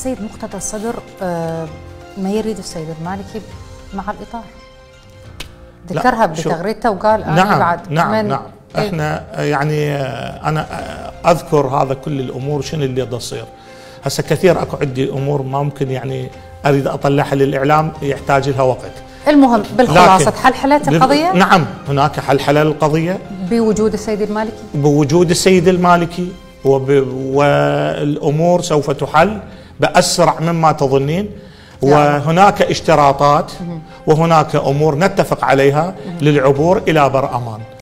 السيد مقتدى الصدر ما يريد السيد المالكي مع الإطار، ذكرها بتغريدته وقال أنا بعد نعم احنا يعني انا اذكر هذا كل الامور شنو اللي تصير هسه. كثير اكو عندي امور ما ممكن يعني اريد اطلعها للاعلام، يحتاج لها وقت. المهم بالخلاصه حلحلت القضيه. نعم هناك حلحله للقضيه بوجود السيد المالكي، بوجود السيد المالكي، والامور سوف تحل باسرع مما تظنين. وهناك اشتراطات وهناك امور نتفق عليها للعبور الى بر امان.